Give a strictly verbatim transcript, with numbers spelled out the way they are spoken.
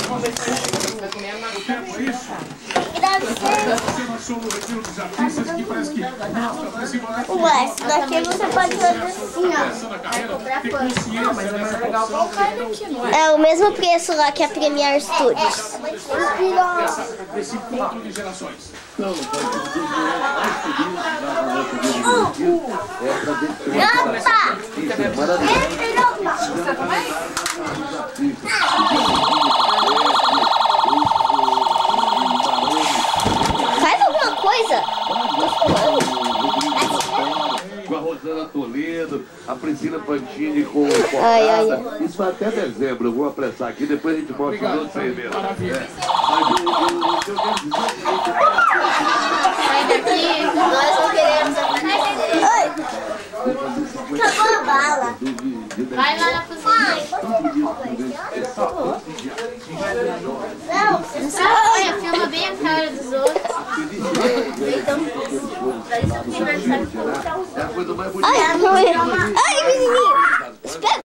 Ué, esse daqui você pode fazer assim, ó. É o mesmo preço lá que a Premier Studios. Esse encontro de gerações. Não, não pode Faz alguma coisa? Com a Rosana Toledo, a Priscila Pantini com o Ai, ai. Portada. Isso vai até dezembro, eu vou apressar aqui, depois a gente mostra os outros aí mesmo. Maravilha. É. Mas eu, eu, eu, eu quero dizer o seguinte. Sai daqui, nós não queremos aparecer. Oi! Acabou a bala. Vai lá na cozinha. Não, Olha, filma bem a cara dos outros. É a coisa mais bonita. ai, ai, menininho. Espera.